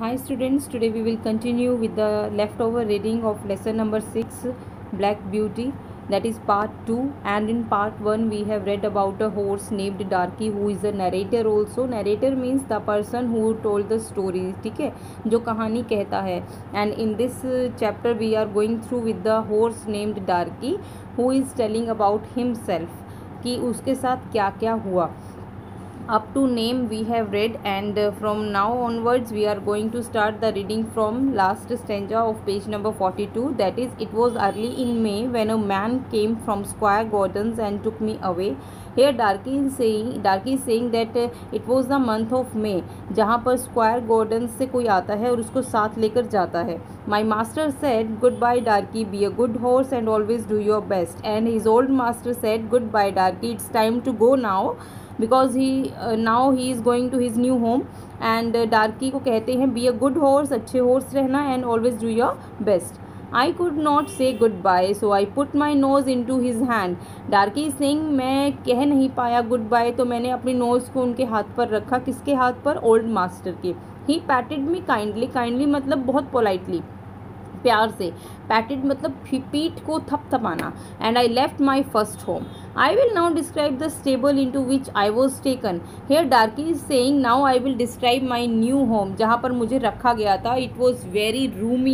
Hi students, today we will continue with the leftover reading of lesson number 6, Black Beauty, that is part 2. And in part 1 we have read about a horse named Darky who is a narrator also. Narrator means the person who told the story, ठीक है, जो कहानी कहता है. And in this chapter we are going through with the horse named Darky who is telling about himself कि उसके साथ क्या क्या हुआ. Up to name we have read, and from now onwards we are going to start the reading from last stanza of page number 42. That is, it was early in May when a man came from Square Gardens and took me away. Here Darky is saying that it was the month of May, जहाँ पर Square Gardens से कोई आता है और उसको साथ लेकर जाता है. My master said, "Goodbye Darky, be a good horse and always do your best." And his old master said, "Goodbye Darky, it's time to go now." Because now he is going to his new home. And Darkie को कहते हैं be a good horse, अच्छे horse रहना, and always do your best. I could not say goodbye so I put my nose into his hand. Darkie Singh, मैं कह नहीं पाया good bye तो मैंने अपनी नोज़ को उनके हाथ पर रखा. किसके हाथ पर? ओल्ड मास्टर के. ही पैटेड मी काइंडली. काइंडली मतलब बहुत पोलाइटली, प्यार से. पैटेड मतलब पीठ को थपथपाना. And I left my first home. I will now describe the stable into which I was taken. Here Darkie is saying now I will describe my new home, जहाँ पर मुझे रखा गया था. It was very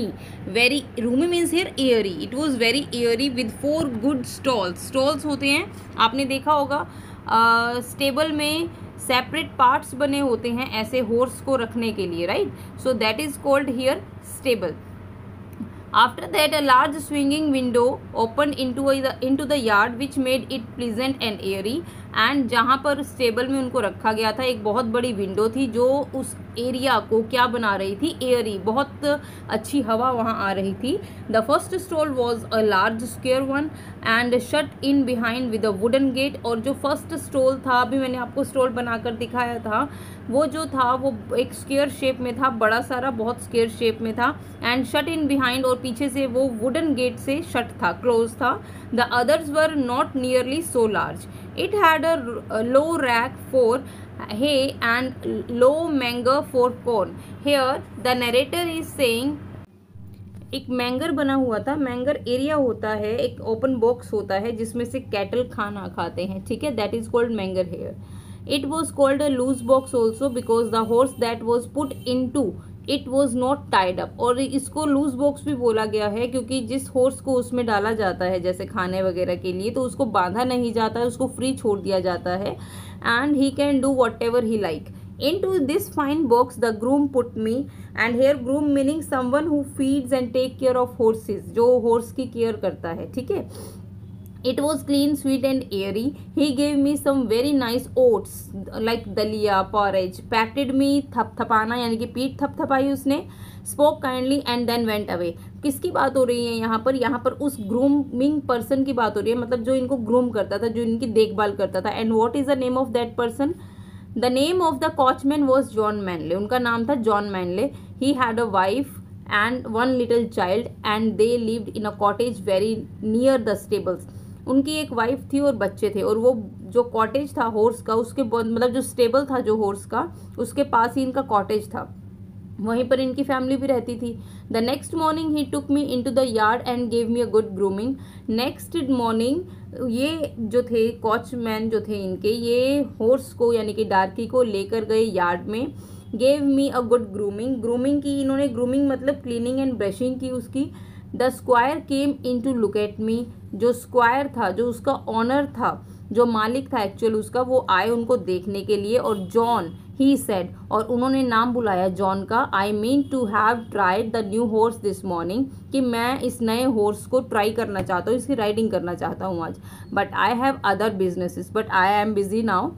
roomy means here airy. It was very airy with 4 good stalls. Stalls होते हैं, आपने देखा होगा स्टेबल में सेपरेट पार्ट्स बने होते हैं ऐसे हॉर्स को रखने के लिए, right. So that is called here stable. After that, a large swinging window opened into the yard, which made it pleasant and airy. And जहाँ पर स्टेबल में उनको रखा गया था एक बहुत बड़ी विंडो थी जो उस एरिया को क्या बना रही थी? एयरी. बहुत अच्छी हवा वहाँ आ रही थी. The first stall was a large square one and shut in behind with a wooden gate. और जो फर्स्ट स्टॉल था, अभी मैंने आपको स्टॉल बनाकर दिखाया था, वो जो था वो एक स्क्वेयर शेप में था, बड़ा सारा, बहुत स्क्वेयर शेप में था. एंड शट इन बिहाइंड, और पीछे से वो वुडन गेट से शट था, क्लोज था. The others were not nearly so large. It had a low rack for hay and low manger for corn. Here the narrator is saying, एक मैंगर बना हुआ था. मैंगर एरिया होता है, एक ओपन बॉक्स होता है जिसमें से कैटल खाना खाते हैं, ठीक है. That is called manger here. It was called a loose box also because the horse that was put into it was not tied up. और इसको लूज बॉक्स भी बोला गया है क्योंकि जिस हॉर्स को उसमें डाला जाता है जैसे खाने वगैरह के लिए, तो उसको बांधा नहीं जाता है, उसको फ्री छोड़ दिया जाता है. And he can do whatever he like. Into this fine box the groom put me. And here groom meaning someone who feeds and take care of horses, जो horse की केयर करता है, ठीक है. It was clean, sweet and airy. He gave me some very nice oats like dalia, porridge. Patted me, थपथपाना यानी कि पीठ थपथपाई उसने. Spoke kindly and then went away. किसकी बात हो रही है यहाँ पर? यहाँ पर उस ग्रूमिंग पर्सन की बात हो रही है, मतलब जो इनको ग्रूम करता था, जो इनकी देखभाल करता था. And what is the name of that person? The name of the coachman was John Manley. उनका नाम था John Manley. He had a wife and 1 little child and they lived in a cottage very near the stables. उनकी एक wife थी और बच्चे थे, और वो जो कॉटेज था हॉर्स का, उसके मतलब जो स्टेबल था जो हॉर्स का, उसके पास ही इनका कॉटेज था. वहीं पर इनकी फैमिली भी रहती थी. The next morning he took me into the yard and gave me a good grooming. Next morning ये जो थे कॉचमैन जो थे इनके, ये हॉर्स को यानी कि डार्की को लेकर गए यार्ड में. Gave me a good grooming. Grooming की इन्होंने, ग्रूमिंग मतलब क्लीनिंग एंड ब्रशिंग की उसकी. The squire came in to look at me. जो स्क्वायर था, जो उसका ऑनर था, जो मालिक था एक्चुअल उसका, वो आए उनको देखने के लिए. और जॉन ही सेड, और उन्होंने नाम बुलाया जॉन का. I mean to have tried the new horse this morning, कि मैं इस नए हॉर्स को ट्राई करना चाहता हूँ, इसकी राइडिंग करना चाहता हूँ आज. But I have other businesses, but I am busy now.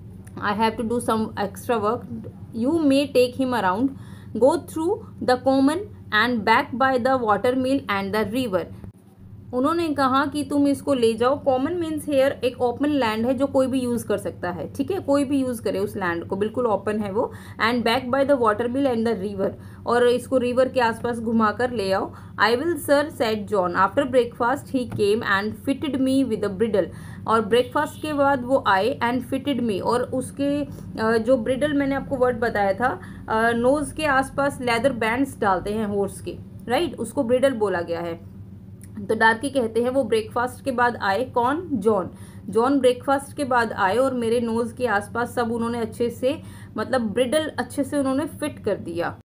I have to do some extra work. You may take him around. Go through the common and back by the water mill and the river. उन्होंने कहा कि तुम इसको ले जाओ. Common means here एक open land है जो कोई भी यूज कर सकता है, ठीक है, कोई भी यूज करे उस लैंड को, बिल्कुल ओपन है वो. And back by the water mill and the river. और इसको रिवर के आसपास घुमा कर ले आओ। I will sir, said John. After breakfast he came and fitted me with a bridle. और ब्रेकफास्ट के बाद वो आए एंड फिटेड मी, और उसके जो ब्रिडल मैंने आपको वर्ड बताया था, नोज के आसपास लेदर बैंड्स डालते हैं हॉर्स के, राइट, उसको ब्रिडल बोला गया है। तो डार्की कहते हैं वो ब्रेकफास्ट के बाद आए। कौन? जॉन। जॉन ब्रेकफास्ट के बाद आए और मेरे नोज के आसपास सब उन्होंने अच्छे से, मतलब ब्रिडल अच्छे से उन्होंने फिट कर दिया।